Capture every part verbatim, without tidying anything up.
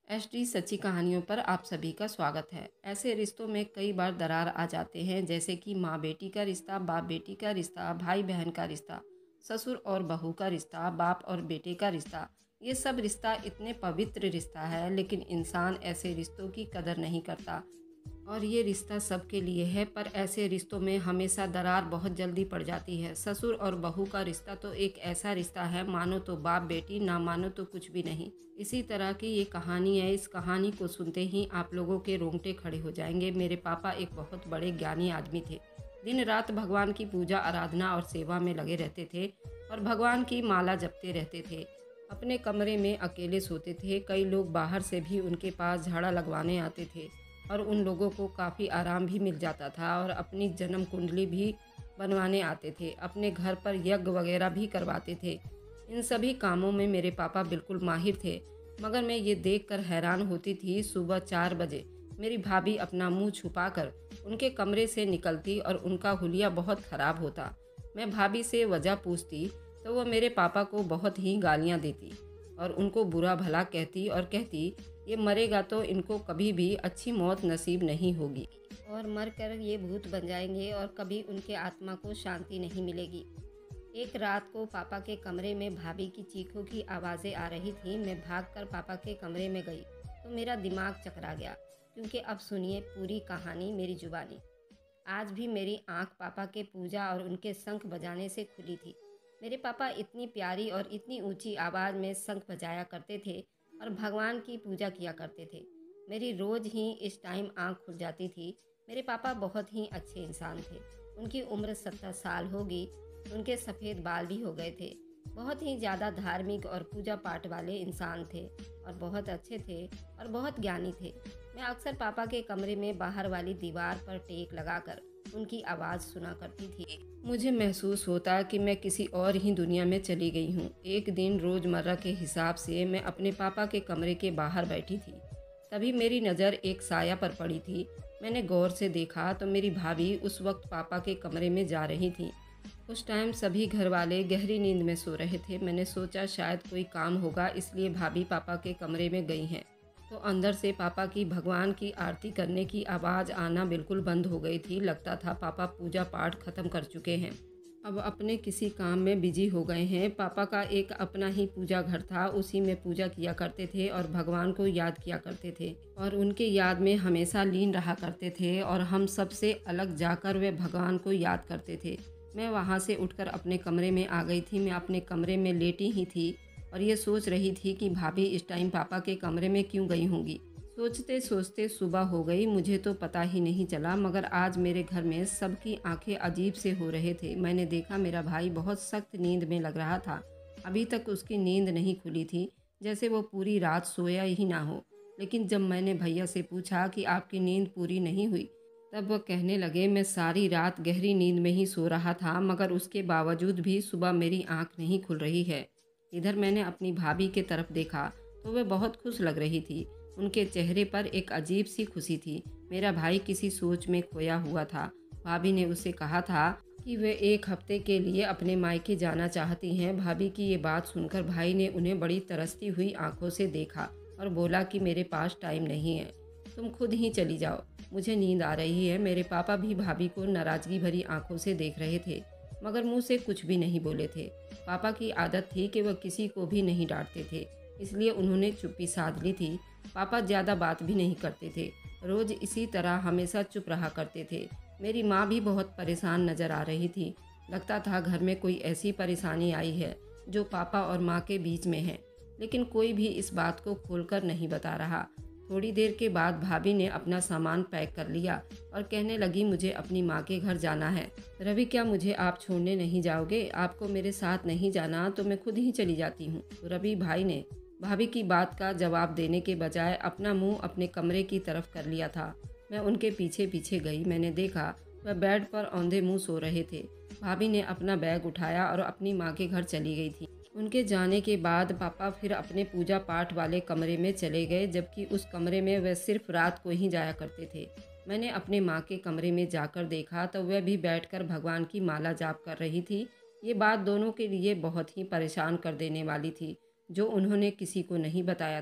ST सच्ची कहानियों पर आप सभी का स्वागत है। ऐसे रिश्तों में कई बार दरार आ जाते हैं, जैसे कि माँ बेटी का रिश्ता, बाप बेटी का रिश्ता, भाई बहन का रिश्ता, ससुर और बहू का रिश्ता, बाप और बेटे का रिश्ता। ये सब रिश्ता इतने पवित्र रिश्ता है, लेकिन इंसान ऐसे रिश्तों की कदर नहीं करता। और ये रिश्ता सबके लिए है, पर ऐसे रिश्तों में हमेशा दरार बहुत जल्दी पड़ जाती है। ससुर और बहू का रिश्ता तो एक ऐसा रिश्ता है, मानो तो बाप बेटी, ना मानो तो कुछ भी नहीं। इसी तरह की ये कहानी है। इस कहानी को सुनते ही आप लोगों के रोंगटे खड़े हो जाएंगे। मेरे पापा एक बहुत बड़े ज्ञानी आदमी थे। दिन रात भगवान की पूजा, आराधना और सेवा में लगे रहते थे और भगवान की माला जपते रहते थे। अपने कमरे में अकेले सोते थे। कई लोग बाहर से भी उनके पास झाड़ा लगवाने आते थे और उन लोगों को काफ़ी आराम भी मिल जाता था, और अपनी जन्म कुंडली भी बनवाने आते थे। अपने घर पर यज्ञ वगैरह भी करवाते थे। इन सभी कामों में मेरे पापा बिल्कुल माहिर थे। मगर मैं ये देखकर हैरान होती थी, सुबह चार बजे मेरी भाभी अपना मुंह छुपाकर उनके कमरे से निकलती और उनका हुलिया बहुत ख़राब होता। मैं भाभी से वजह पूछती तो वह मेरे पापा को बहुत ही गालियाँ देती और उनको बुरा भला कहती और कहती, ये मरेगा तो इनको कभी भी अच्छी मौत नसीब नहीं होगी और मर कर ये भूत बन जाएंगे और कभी उनके आत्मा को शांति नहीं मिलेगी। एक रात को पापा के कमरे में भाभी की चीखों की आवाज़ें आ रही थी। मैं भागकर पापा के कमरे में गई तो मेरा दिमाग चकरा गया, क्योंकि अब सुनिए पूरी कहानी मेरी जुबानी। आज भी मेरी आंख पापा के पूजा और उनके शंख बजाने से खुली थी। मेरे पापा इतनी प्यारी और इतनी ऊंची आवाज़ में शंख बजाया करते थे और भगवान की पूजा किया करते थे। मेरी रोज़ ही इस टाइम आंख खुल जाती थी। मेरे पापा बहुत ही अच्छे इंसान थे। उनकी उम्र सत्तर साल होगी। उनके सफ़ेद बाल भी हो गए थे। बहुत ही ज़्यादा धार्मिक और पूजा पाठ वाले इंसान थे और बहुत अच्छे थे और बहुत ज्ञानी थे। मैं अक्सर पापा के कमरे में बाहर वाली दीवार पर टेक लगाकर उनकी आवाज़ सुना करती थी। मुझे महसूस होता कि मैं किसी और ही दुनिया में चली गई हूँ। एक दिन रोज़मर्रा के हिसाब से मैं अपने पापा के कमरे के बाहर बैठी थी। तभी मेरी नज़र एक साया पर पड़ी थी। मैंने गौर से देखा तो मेरी भाभी उस वक्त पापा के कमरे में जा रही थी। उस टाइम सभी घर वाले गहरी नींद में सो रहे थे। मैंने सोचा शायद कोई काम होगा, इसलिए भाभी पापा के कमरे में गई हैं। तो अंदर से पापा की भगवान की आरती करने की आवाज़ आना बिल्कुल बंद हो गई थी। लगता था पापा पूजा पाठ खत्म कर चुके हैं, अब अपने किसी काम में बिजी हो गए हैं। पापा का एक अपना ही पूजा घर था, उसी में पूजा किया करते थे और भगवान को याद किया करते थे और उनके याद में हमेशा लीन रहा करते थे, और हम सबसे अलग जाकर वे भगवान को याद करते थे। मैं वहाँ से उठकर अपने कमरे में आ गई थी। मैं अपने कमरे में लेटी ही थी और ये सोच रही थी कि भाभी इस टाइम पापा के कमरे में क्यों गई होंगी। सोचते सोचते सुबह हो गई। मुझे तो पता ही नहीं चला, मगर आज मेरे घर में सबकी आंखें अजीब से हो रहे थे। मैंने देखा मेरा भाई बहुत सख्त नींद में लग रहा था। अभी तक उसकी नींद नहीं खुली थी, जैसे वो पूरी रात सोया ही ना हो। लेकिन जब मैंने भैया से पूछा कि आपकी नींद पूरी नहीं हुई, तब वह कहने लगे, मैं सारी रात गहरी नींद में ही सो रहा था, मगर उसके बावजूद भी सुबह मेरी आंख नहीं खुल रही है। इधर मैंने अपनी भाभी के तरफ देखा तो वह बहुत खुश लग रही थी। उनके चेहरे पर एक अजीब सी खुशी थी। मेरा भाई किसी सोच में खोया हुआ था। भाभी ने उसे कहा था कि वे एक हफ्ते के लिए अपने मायके जाना चाहती हैं। भाभी की ये बात सुनकर भाई ने उन्हें बड़ी तरसती हुई आंखों से देखा और बोला कि मेरे पास टाइम नहीं है, तुम खुद ही चली जाओ, मुझे नींद आ रही है। मेरे पापा भी भाभी को नाराज़गी भरी आंखों से देख रहे थे, मगर मुंह से कुछ भी नहीं बोले थे। पापा की आदत थी कि वह किसी को भी नहीं डांटते थे, इसलिए उन्होंने चुप्पी साध ली थी। पापा ज़्यादा बात भी नहीं करते थे, रोज़ इसी तरह हमेशा चुप रहा करते थे। मेरी माँ भी बहुत परेशान नज़र आ रही थी। लगता था घर में कोई ऐसी परेशानी आई है जो पापा और माँ के बीच में है, लेकिन कोई भी इस बात को खोलकर नहीं बता रहा। थोड़ी देर के बाद भाभी ने अपना सामान पैक कर लिया और कहने लगी, मुझे अपनी माँ के घर जाना है। रवि, क्या मुझे आप छोड़ने नहीं जाओगे? आपको मेरे साथ नहीं जाना तो मैं खुद ही चली जाती हूँ। रवि भाई ने भाभी की बात का जवाब देने के बजाय अपना मुंह अपने कमरे की तरफ कर लिया था। मैं उनके पीछे पीछे गई। मैंने देखा वह बेड पर औंधे मुंह सो रहे थे। भाभी ने अपना बैग उठाया और अपनी माँ के घर चली गई थी। उनके जाने के बाद पापा फिर अपने पूजा पाठ वाले कमरे में चले गए, जबकि उस कमरे में वह सिर्फ रात को ही जाया करते थे। मैंने अपने माँ के कमरे में जाकर देखा तो वह भी बैठकर भगवान की माला जाप कर रही थी। ये बात दोनों के लिए बहुत ही परेशान कर देने वाली थी, जो उन्होंने किसी को नहीं बताया था।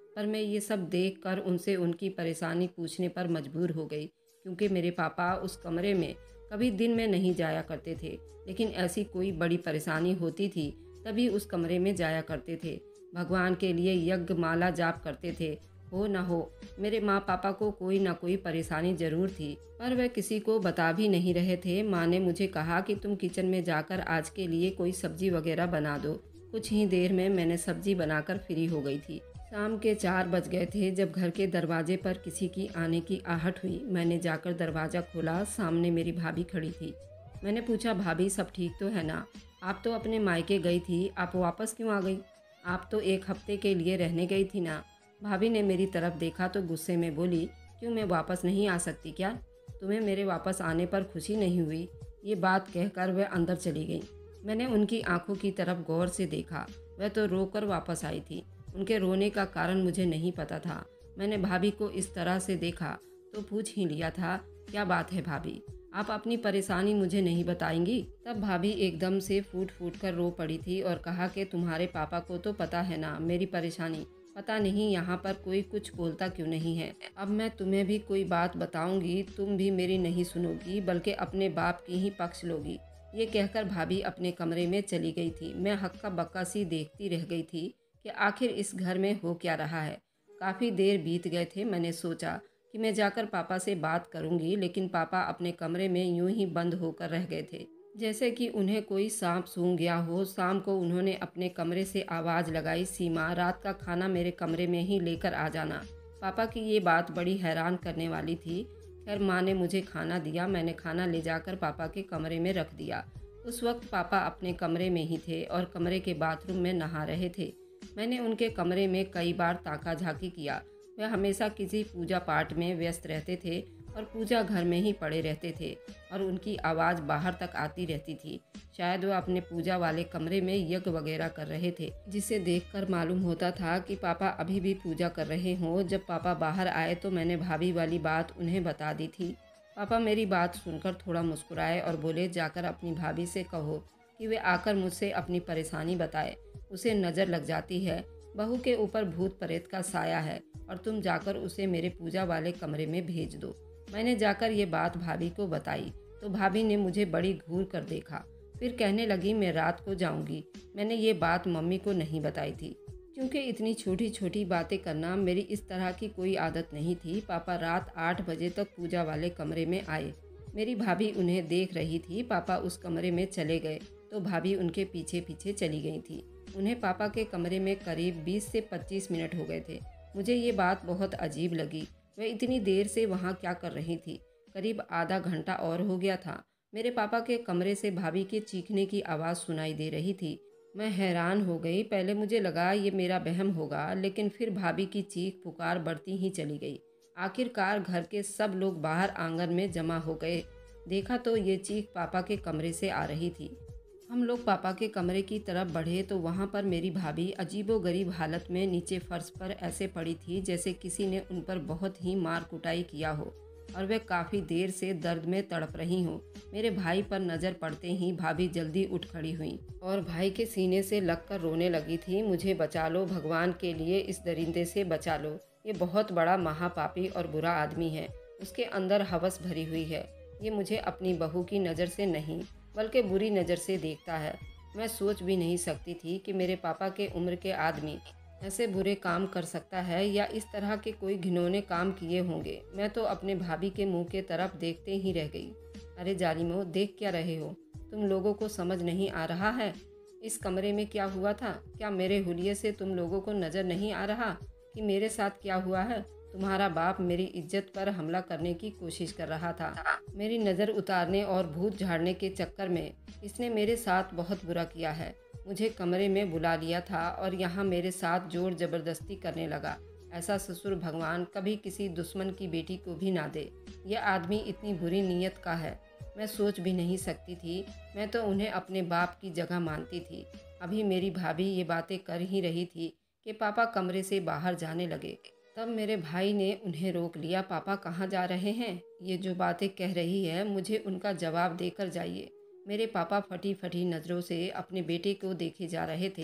पर मैं ये सब देखकर उनसे उनकी परेशानी पूछने पर मजबूर हो गई, क्योंकि मेरे पापा उस कमरे में कभी दिन में नहीं जाया करते थे, लेकिन ऐसी कोई बड़ी परेशानी होती थी तभी उस कमरे में जाया करते थे। भगवान के लिए यज्ञ माला जाप करते थे। हो न हो, मेरे माँ पापा को कोई ना कोई परेशानी जरूर थी, पर वह किसी को बता भी नहीं रहे थे। माँ ने मुझे कहा कि तुम किचन में जाकर आज के लिए कोई सब्जी वगैरह बना दो। कुछ ही देर में मैंने सब्जी बनाकर फ्री हो गई थी। शाम के चार बज गए थे जब घर के दरवाजे पर किसी की आने की आहट हुई। मैंने जाकर दरवाज़ा खोला, सामने मेरी भाभी खड़ी थी। मैंने पूछा, भाभी सब ठीक तो है ना? आप तो अपने मायके गई थी, आप वापस क्यों आ गई? आप तो एक हफ्ते के लिए रहने गई थी ना? भाभी ने मेरी तरफ देखा तो गुस्से में बोली, क्यों मैं वापस नहीं आ सकती क्या? तुम्हें मेरे वापस आने पर खुशी नहीं हुई? ये बात कहकर वह अंदर चली गई। मैंने उनकी आंखों की तरफ गौर से देखा। वह तो रोकर वापस आई थी। उनके रोने का कारण मुझे नहीं पता था। मैंने भाभी को इस तरह से देखा तो पूछ ही लिया था, क्या बात है भाभी, आप अपनी परेशानी मुझे नहीं बताएंगी? तब भाभी एकदम से फूट फूट कर रो पड़ी थी और कहा कि तुम्हारे पापा को तो पता है ना मेरी परेशानी, पता नहीं यहाँ पर कोई कुछ बोलता क्यों नहीं है। अब मैं तुम्हें भी कोई बात बताऊंगी, तुम भी मेरी नहीं सुनोगी बल्कि अपने बाप की ही पक्ष लोगी। ये कहकर भाभी अपने कमरे में चली गई थी। मैं हक्का बक्का सी देखती रह गई थी कि आखिर इस घर में हो क्या रहा है। काफ़ी देर बीत गए थे। मैंने सोचा कि मैं जाकर पापा से बात करूंगी, लेकिन पापा अपने कमरे में यूं ही बंद होकर रह गए थे, जैसे कि उन्हें कोई सांप सूंघ गया हो। शाम को उन्होंने अपने कमरे से आवाज़ लगाई, सीमा, रात का खाना मेरे कमरे में ही लेकर आ जाना। पापा की ये बात बड़ी हैरान करने वाली थी। खैर, माँ ने मुझे खाना दिया। मैंने खाना ले जाकर पापा के कमरे में रख दिया। उस वक्त पापा अपने कमरे में ही थे और कमरे के बाथरूम में नहा रहे थे। मैंने उनके कमरे में कई बार ताका झाकी किया। वह हमेशा किसी पूजा पाठ में व्यस्त रहते थे और पूजा घर में ही पड़े रहते थे और उनकी आवाज़ बाहर तक आती रहती थी। शायद वह अपने पूजा वाले कमरे में यज्ञ वगैरह कर रहे थे, जिसे देखकर मालूम होता था कि पापा अभी भी पूजा कर रहे हों। जब पापा बाहर आए तो मैंने भाभी वाली बात उन्हें बता दी थी। पापा मेरी बात सुनकर थोड़ा मुस्कुराए और बोले, जाकर अपनी भाभी से कहो कि वे आकर मुझसे अपनी परेशानी बताए। उसे नज़र लग जाती है, बहू के ऊपर भूत प्रेत का साया है, और तुम जाकर उसे मेरे पूजा वाले कमरे में भेज दो। मैंने जाकर ये बात भाभी को बताई तो भाभी ने मुझे बड़ी घूर कर देखा। फिर कहने लगी, मैं रात को जाऊंगी। मैंने ये बात मम्मी को नहीं बताई थी, क्योंकि इतनी छोटी छोटी बातें करना मेरी इस तरह की कोई आदत नहीं थी। पापा रात आठ बजे तक पूजा वाले कमरे में आए। मेरी भाभी उन्हें देख रही थी। पापा उस कमरे में चले गए तो भाभी उनके पीछे पीछे चली गई थी। उन्हें पापा के कमरे में करीब बीस से पच्चीस मिनट हो गए थे। मुझे ये बात बहुत अजीब लगी। वह इतनी देर से वहाँ क्या कर रही थी? करीब आधा घंटा और हो गया था। मेरे पापा के कमरे से भाभी के चीखने की आवाज़ सुनाई दे रही थी। मैं हैरान हो गई। पहले मुझे लगा ये मेरा वहम होगा, लेकिन फिर भाभी की चीख पुकार बढ़ती ही चली गई। आखिरकार घर के सब लोग बाहर आंगन में जमा हो गए। देखा तो ये चीख पापा के कमरे से आ रही थी। हम लोग पापा के कमरे की तरफ बढ़े तो वहाँ पर मेरी भाभी अजीबोगरीब हालत में नीचे फर्श पर ऐसे पड़ी थी जैसे किसी ने उन पर बहुत ही मार कुटाई किया हो, और वे काफ़ी देर से दर्द में तड़प रही हों। मेरे भाई पर नज़र पड़ते ही भाभी जल्दी उठ खड़ी हुई और भाई के सीने से लगकर रोने लगी थी, मुझे बचा लो, भगवान के लिए इस दरिंदे से बचा लो। ये बहुत बड़ा महापापी और बुरा आदमी है। उसके अंदर हवस भरी हुई है। ये मुझे अपनी बहू की नज़र से नहीं बल्कि बुरी नज़र से देखता है। मैं सोच भी नहीं सकती थी कि मेरे पापा के उम्र के आदमी ऐसे बुरे काम कर सकता है या इस तरह के कोई घिनौने काम किए होंगे। मैं तो अपने भाभी के मुंह के तरफ देखते ही रह गई। अरे जालिमो, देख क्या रहे हो? तुम लोगों को समझ नहीं आ रहा है इस कमरे में क्या हुआ था? क्या मेरे हुलिये से तुम लोगों को नज़र नहीं आ रहा कि मेरे साथ क्या हुआ है? तुम्हारा बाप मेरी इज्जत पर हमला करने की कोशिश कर रहा था। मेरी नज़र उतारने और भूत झाड़ने के चक्कर में इसने मेरे साथ बहुत बुरा किया है। मुझे कमरे में बुला लिया था और यहाँ मेरे साथ जोर ज़बरदस्ती करने लगा। ऐसा ससुर भगवान कभी किसी दुश्मन की बेटी को भी ना दे। यह आदमी इतनी बुरी नीयत का है, मैं सोच भी नहीं सकती थी। मैं तो उन्हें अपने बाप की जगह मानती थी। अभी मेरी भाभी ये बातें कर ही रही थी कि पापा कमरे से बाहर जाने लगे। तब मेरे भाई ने उन्हें रोक लिया। पापा कहाँ जा रहे हैं? ये जो बातें कह रही है मुझे उनका जवाब देकर जाइए। मेरे पापा फटी फटी नज़रों से अपने बेटे को देखे जा रहे थे।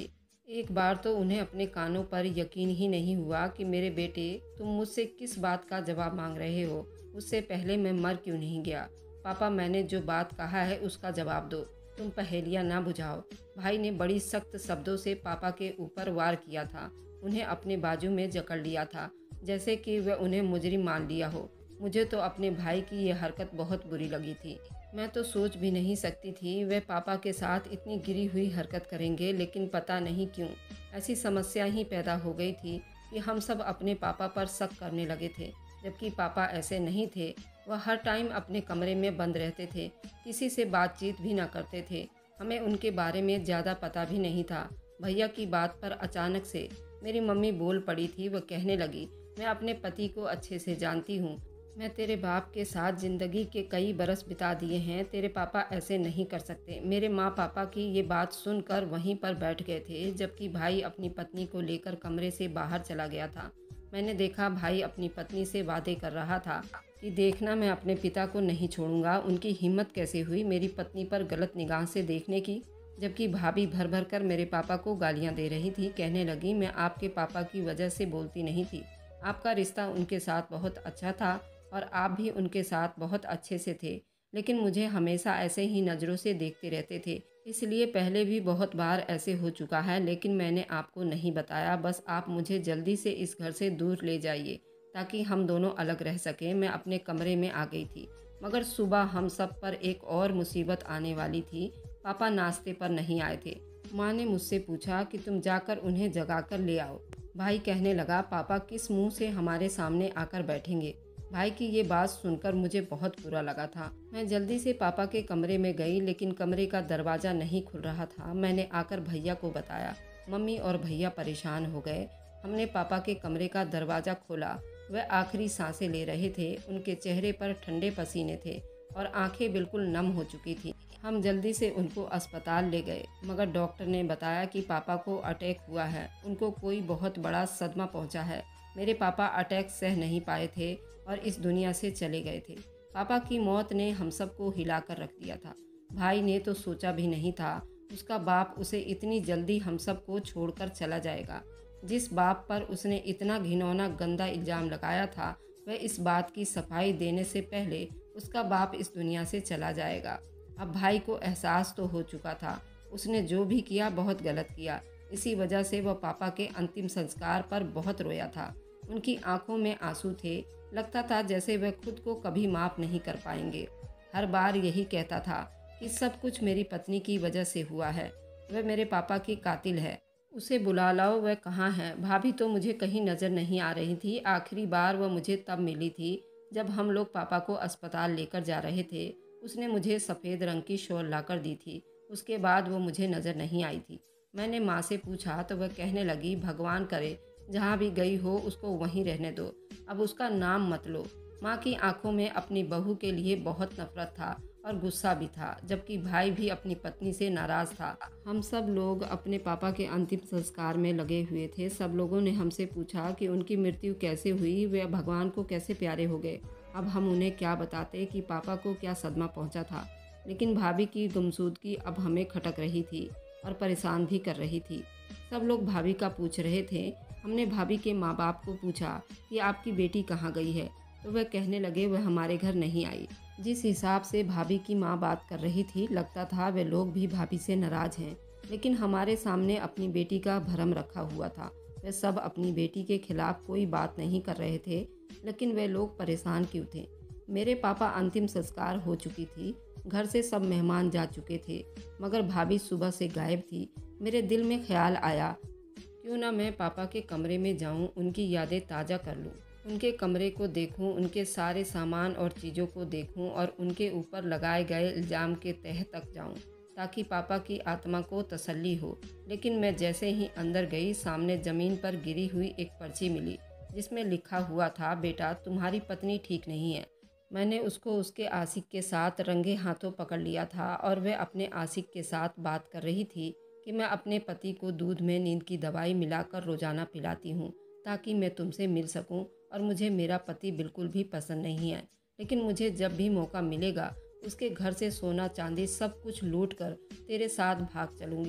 एक बार तो उन्हें अपने कानों पर यकीन ही नहीं हुआ कि मेरे बेटे, तुम मुझसे किस बात का जवाब मांग रहे हो? उससे पहले मैं मर क्यों नहीं गया? पापा, मैंने जो बात कहा है उसका जवाब दो। तुम पहेलियां ना बुझाओ। भाई ने बड़ी सख्त शब्दों से पापा के ऊपर वार किया था। उन्हें अपने बाजू में जकड़ लिया था, जैसे कि वह उन्हें मुजरिम मान लिया हो। मुझे तो अपने भाई की यह हरकत बहुत बुरी लगी थी। मैं तो सोच भी नहीं सकती थी वे पापा के साथ इतनी गिरी हुई हरकत करेंगे, लेकिन पता नहीं क्यों ऐसी समस्या ही पैदा हो गई थी कि हम सब अपने पापा पर शक करने लगे थे, जबकि पापा ऐसे नहीं थे। वह हर टाइम अपने कमरे में बंद रहते थे, किसी से बातचीत भी ना करते थे। हमें उनके बारे में ज़्यादा पता भी नहीं था। भैया की बात पर अचानक से मेरी मम्मी बोल पड़ी थी। वह कहने लगी, मैं अपने पति को अच्छे से जानती हूँ। मैं तेरे बाप के साथ ज़िंदगी के कई बरस बिता दिए हैं। तेरे पापा ऐसे नहीं कर सकते। मेरे माँ पापा की ये बात सुनकर वहीं पर बैठ गए थे, जबकि भाई अपनी पत्नी को लेकर कमरे से बाहर चला गया था। मैंने देखा भाई अपनी पत्नी से वादे कर रहा था कि देखना, मैं अपने पिता को नहीं छोड़ूंगा। उनकी हिम्मत कैसे हुई मेरी पत्नी पर गलत निगाह से देखने की? जबकि भाभी भर भर कर मेरे पापा को गालियाँ दे रही थी। कहने लगी, मैं आपके पापा की वजह से बोलती नहीं थी। आपका रिश्ता उनके साथ बहुत अच्छा था और आप भी उनके साथ बहुत अच्छे से थे, लेकिन मुझे हमेशा ऐसे ही नज़रों से देखते रहते थे। इसलिए पहले भी बहुत बार ऐसे हो चुका है, लेकिन मैंने आपको नहीं बताया। बस आप मुझे जल्दी से इस घर से दूर ले जाइए ताकि हम दोनों अलग रह सकें। मैं अपने कमरे में आ गई थी, मगर सुबह हम सब पर एक और मुसीबत आने वाली थी। पापा नाश्ते पर नहीं आए थे। माँ ने मुझसे पूछा कि तुम जाकर उन्हें जगा कर ले आओ। भाई कहने लगा, पापा किस मुंह से हमारे सामने आकर बैठेंगे? भाई की ये बात सुनकर मुझे बहुत बुरा लगा था। मैं जल्दी से पापा के कमरे में गई, लेकिन कमरे का दरवाज़ा नहीं खुल रहा था। मैंने आकर भैया को बताया। मम्मी और भैया परेशान हो गए। हमने पापा के कमरे का दरवाज़ा खोला। वह आखिरी सांसें ले रहे थे। उनके चेहरे पर ठंडे पसीने थे और आंखें बिल्कुल नम हो चुकी थी। हम जल्दी से उनको अस्पताल ले गए, मगर डॉक्टर ने बताया कि पापा को अटैक हुआ है। उनको कोई बहुत बड़ा सदमा पहुंचा है। मेरे पापा अटैक सह नहीं पाए थे और इस दुनिया से चले गए थे। पापा की मौत ने हम सबको हिलाकर रख दिया था। भाई ने तो सोचा भी नहीं था उसका बाप उसे इतनी जल्दी हम सबको छोड़कर चला जाएगा। जिस बाप पर उसने इतना घिनौना गंदा इल्ज़ाम लगाया था, वह इस बात की सफाई देने से पहले उसका बाप इस दुनिया से चला जाएगा। अब भाई को एहसास तो हो चुका था, उसने जो भी किया बहुत गलत किया। इसी वजह से वह पापा के अंतिम संस्कार पर बहुत रोया था। उनकी आंखों में आंसू थे। लगता था जैसे वह खुद को कभी माफ़ नहीं कर पाएंगे। हर बार यही कहता था कि सब कुछ मेरी पत्नी की वजह से हुआ है। वह मेरे पापा की कातिल है। उसे बुला लाओ। वह कहाँ है? भाभी तो मुझे कहीं नज़र नहीं आ रही थी। आखिरी बार वह मुझे तब मिली थी जब हम लोग पापा को अस्पताल लेकर जा रहे थे। उसने मुझे सफ़ेद रंग की शॉल लाकर दी थी। उसके बाद वो मुझे नज़र नहीं आई थी। मैंने माँ से पूछा तो वह कहने लगी, भगवान करे जहाँ भी गई हो उसको वहीं रहने दो, अब उसका नाम मत लो। माँ की आंखों में अपनी बहू के लिए बहुत नफरत था और गुस्सा भी था, जबकि भाई भी अपनी पत्नी से नाराज़ था। हम सब लोग अपने पापा के अंतिम संस्कार में लगे हुए थे। सब लोगों ने हमसे पूछा कि उनकी मृत्यु कैसे हुई, वे भगवान को कैसे प्यारे हो गए। अब हम उन्हें क्या बताते कि पापा को क्या सदमा पहुंचा था। लेकिन भाभी की गुमशुदगी अब हमें खटक रही थी और परेशान भी कर रही थी। सब लोग भाभी का पूछ रहे थे। हमने भाभी के माँ बाप को पूछा कि आपकी बेटी कहाँ गई है, तो वह कहने लगे वह हमारे घर नहीं आई। जिस हिसाब से भाभी की माँ बात कर रही थी, लगता था वे लोग भी भाभी से नाराज़ हैं। लेकिन हमारे सामने अपनी बेटी का भरम रखा हुआ था। वे सब अपनी बेटी के खिलाफ कोई बात नहीं कर रहे थे, लेकिन वे लोग परेशान क्यों थे? मेरे पापा अंतिम संस्कार हो चुकी थी। घर से सब मेहमान जा चुके थे, मगर भाभी सुबह से गायब थी। मेरे दिल में ख्याल आया, क्यों ना मैं पापा के कमरे में जाऊं, उनकी यादें ताज़ा कर लूं, उनके कमरे को देखूं, उनके सारे सामान और चीज़ों को देखूं और उनके ऊपर लगाए गए इल्ज़ाम के तह तक जाऊं, ताकि पापा की आत्मा को तसल्ली हो। लेकिन मैं जैसे ही अंदर गई, सामने ज़मीन पर गिरी हुई एक पर्ची मिली जिसमें लिखा हुआ था, बेटा तुम्हारी पत्नी ठीक नहीं है। मैंने उसको उसके आशिक के साथ रंगे हाथों पकड़ लिया था और वह अपने आशिक के साथ बात कर रही थी कि मैं अपने पति को दूध में नींद की दवाई मिलाकर रोज़ाना पिलाती हूँ ताकि मैं तुमसे मिल सकूं, और मुझे मेरा पति बिल्कुल भी पसंद नहीं है। लेकिन मुझे जब भी मौका मिलेगा उसके घर से सोना चांदी सब कुछ लूट कर तेरे साथ भाग चलूँगी।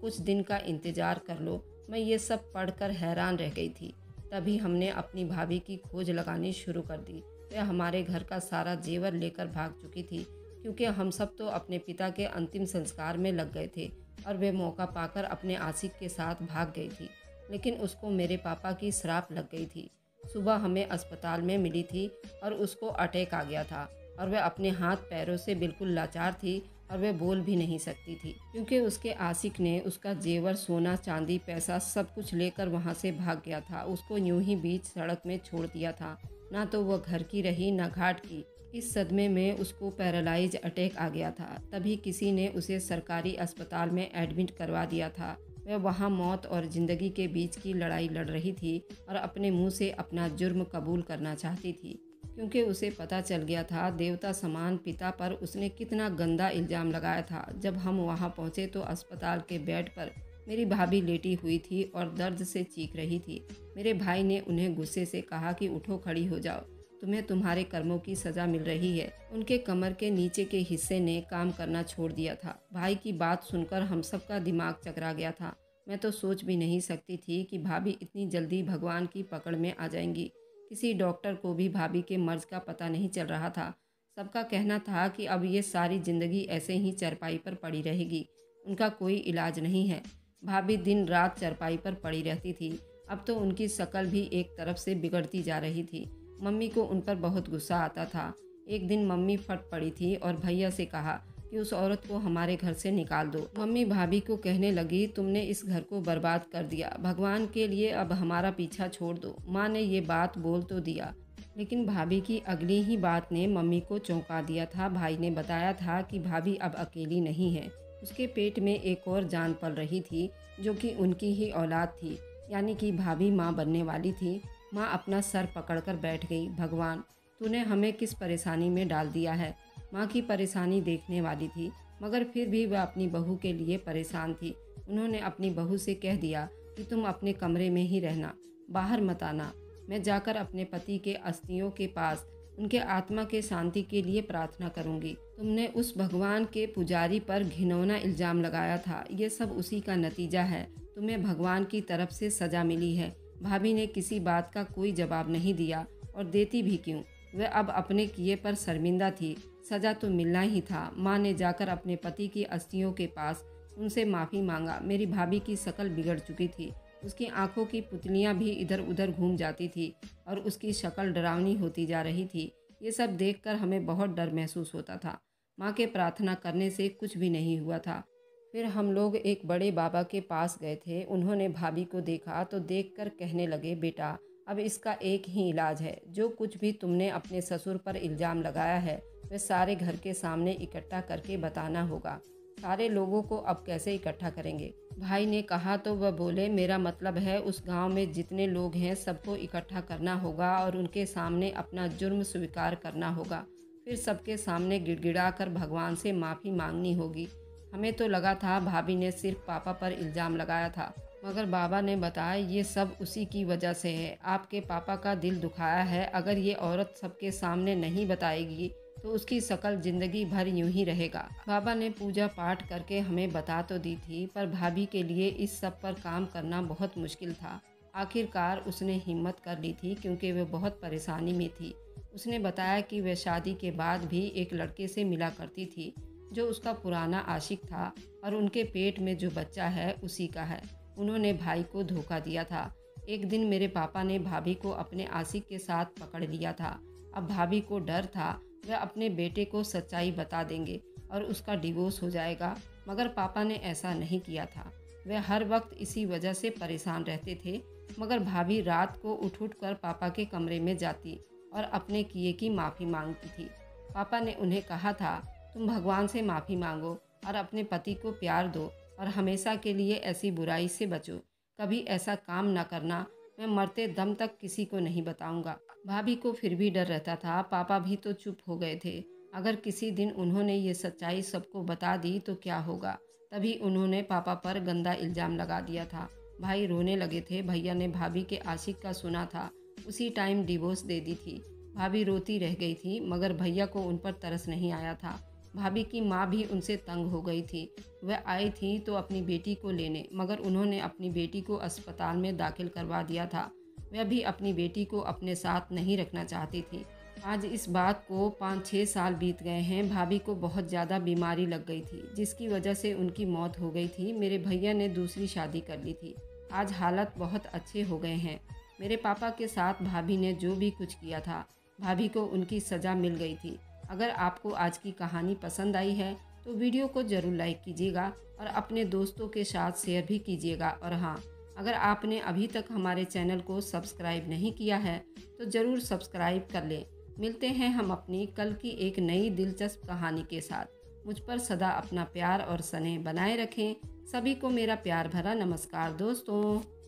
कुछ दिन का इंतज़ार कर लो। मैं ये सब पढ़कर हैरान रह गई थी। तभी हमने अपनी भाभी की खोज लगानी शुरू कर दी। वह हमारे घर का सारा जेवर लेकर भाग चुकी थी, क्योंकि हम सब तो अपने पिता के अंतिम संस्कार में लग गए थे और वे मौका पाकर अपने आशिक के साथ भाग गई थी। लेकिन उसको मेरे पापा की श्राप लग गई थी। सुबह हमें अस्पताल में मिली थी और उसको अटैक आ गया था और वह अपने हाथ पैरों से बिल्कुल लाचार थी और वह बोल भी नहीं सकती थी, क्योंकि उसके आशिक ने उसका जेवर, सोना, चांदी, पैसा सब कुछ लेकर वहाँ से भाग गया था। उसको यूं ही बीच सड़क में छोड़ दिया था। ना तो वह घर की रही ना घाट की। इस सदमे में उसको पैरालाइज अटैक आ गया था। तभी किसी ने उसे सरकारी अस्पताल में एडमिट करवा दिया था। वह वहाँ मौत और ज़िंदगी के बीच की लड़ाई लड़ रही थी और अपने मुंह से अपना जुर्म कबूल करना चाहती थी, क्योंकि उसे पता चल गया था देवता समान पिता पर उसने कितना गंदा इल्ज़ाम लगाया था। जब हम वहाँ पहुँचे तो अस्पताल के बेड पर मेरी भाभी लेटी हुई थी और दर्द से चीख रही थी। मेरे भाई ने उन्हें गुस्से से कहा कि उठो, खड़ी हो जाओ, तुम्हें तुम्हारे कर्मों की सज़ा मिल रही है। उनके कमर के नीचे के हिस्से ने काम करना छोड़ दिया था। भाई की बात सुनकर हम सबका दिमाग चकरा गया था। मैं तो सोच भी नहीं सकती थी कि भाभी इतनी जल्दी भगवान की पकड़ में आ जाएंगी। किसी डॉक्टर को भी भाभी के मर्ज का पता नहीं चल रहा था। सबका कहना था कि अब ये सारी ज़िंदगी ऐसे ही चरपाई पर पड़ी रहेगी, उनका कोई इलाज नहीं है। भाभी दिन रात चरपाई पर पड़ी रहती थी। अब तो उनकी शक्ल भी एक तरफ से बिगड़ती जा रही थी। मम्मी को उन पर बहुत गुस्सा आता था। एक दिन मम्मी फट पड़ी थी और भैया से कहा कि उस औरत को हमारे घर से निकाल दो। मम्मी भाभी को कहने लगी, तुमने इस घर को बर्बाद कर दिया, भगवान के लिए अब हमारा पीछा छोड़ दो। माँ ने ये बात बोल तो दिया, लेकिन भाभी की अगली ही बात ने मम्मी को चौंका दिया था। भाई ने बताया था कि भाभी अब अकेली नहीं है, उसके पेट में एक और जान पल रही थी, जो कि उनकी ही औलाद थी, यानी कि भाभी माँ बनने वाली थी। माँ अपना सर पकड़कर बैठ गई। भगवान, तूने हमें किस परेशानी में डाल दिया है। माँ की परेशानी देखने वाली थी, मगर फिर भी वह अपनी बहू के लिए परेशान थी। उन्होंने अपनी बहू से कह दिया कि तुम अपने कमरे में ही रहना, बाहर मत आना। मैं जाकर अपने पति के अस्थियों के पास उनके आत्मा के शांति के लिए प्रार्थना करूंगी। तुमने उस भगवान के पुजारी पर घिनौना इल्ज़ाम लगाया था, ये सब उसी का नतीजा है। तुम्हें भगवान की तरफ से सज़ा मिली है। भाभी ने किसी बात का कोई जवाब नहीं दिया, और देती भी क्यों, वह अब अपने किए पर शर्मिंदा थी। सज़ा तो मिलना ही था। माँ ने जाकर अपने पति की अस्थियों के पास उनसे माफ़ी मांगा। मेरी भाभी की शक्ल बिगड़ चुकी थी, उसकी आंखों की पुतलियां भी इधर उधर घूम जाती थी और उसकी शक्ल डरावनी होती जा रही थी। ये सब देखकर हमें बहुत डर महसूस होता था। माँ के प्रार्थना करने से कुछ भी नहीं हुआ था। फिर हम लोग एक बड़े बाबा के पास गए थे। उन्होंने भाभी को देखा तो देखकर कहने लगे, बेटा, अब इसका एक ही इलाज है। जो कुछ भी तुमने अपने ससुर पर इल्ज़ाम लगाया है वह सारे घर के सामने इकट्ठा करके बताना होगा। सारे लोगों को अब कैसे इकट्ठा करेंगे? भाई ने कहा तो वह बोले, मेरा मतलब है उस गांव में जितने लोग हैं सबको इकट्ठा करना होगा और उनके सामने अपना जुर्म स्वीकार करना होगा। फिर सबके सामने गिड़गिड़ाकर भगवान से माफ़ी मांगनी होगी। हमें तो लगा था भाभी ने सिर्फ पापा पर इल्ज़ाम लगाया था, मगर बाबा ने बताया ये सब उसी की वजह से है। आपके पापा का दिल दुखाया है। अगर ये औरत सबके सामने नहीं बताएगी तो उसकी शक्ल जिंदगी भर यूं ही रहेगा। बाबा ने पूजा पाठ करके हमें बता तो दी थी, पर भाभी के लिए इस सब पर काम करना बहुत मुश्किल था। आखिरकार उसने हिम्मत कर ली थी, क्योंकि वह बहुत परेशानी में थी। उसने बताया कि वह शादी के बाद भी एक लड़के से मिला करती थी, जो उसका पुराना आशिक था, और उनके पेट में जो बच्चा है उसी का है। उन्होंने भाई को धोखा दिया था। एक दिन मेरे पापा ने भाभी को अपने आशिक के साथ पकड़ लिया था। अब भाभी को डर था वह अपने बेटे को सच्चाई बता देंगे और उसका डिवोर्स हो जाएगा, मगर पापा ने ऐसा नहीं किया था। वह हर वक्त इसी वजह से परेशान रहते थे। मगर भाभी रात को उठ उठ कर पापा के कमरे में जाती और अपने किए की माफ़ी मांगती थी। पापा ने उन्हें कहा था, तुम भगवान से माफ़ी मांगो और अपने पति को प्यार दो और हमेशा के लिए ऐसी बुराई से बचो। कभी ऐसा काम न करना, मैं मरते दम तक किसी को नहीं बताऊंगा। भाभी को फिर भी डर रहता था। पापा भी तो चुप हो गए थे। अगर किसी दिन उन्होंने ये सच्चाई सबको बता दी तो क्या होगा? तभी उन्होंने पापा पर गंदा इल्ज़ाम लगा दिया था। भाई रोने लगे थे। भैया ने भाभी के आशिक का सुना था, उसी टाइम डिवोर्स दे दी थी। भाभी रोती रह गई थी, मगर भैया को उन पर तरस नहीं आया था। भाभी की माँ भी उनसे तंग हो गई थी। वह आई थी तो अपनी बेटी को लेने, मगर उन्होंने अपनी बेटी को अस्पताल में दाखिल करवा दिया था। वह भी अपनी बेटी को अपने साथ नहीं रखना चाहती थी। आज इस बात को पाँच छः साल बीत गए हैं। भाभी को बहुत ज़्यादा बीमारी लग गई थी, जिसकी वजह से उनकी मौत हो गई थी। मेरे भैया ने दूसरी शादी कर ली थी। आज हालत बहुत अच्छे हो गए हैं। मेरे पापा के साथ भाभी ने जो भी कुछ किया था, भाभी को उनकी सज़ा मिल गई थी। अगर आपको आज की कहानी पसंद आई है तो वीडियो को ज़रूर लाइक कीजिएगा और अपने दोस्तों के साथ शेयर भी कीजिएगा। और हाँ, अगर आपने अभी तक हमारे चैनल को सब्सक्राइब नहीं किया है तो ज़रूर सब्सक्राइब कर लें। मिलते हैं हम अपनी कल की एक नई दिलचस्प कहानी के साथ। मुझ पर सदा अपना प्यार और स्नेह बनाए रखें। सभी को मेरा प्यार भरा नमस्कार दोस्तों।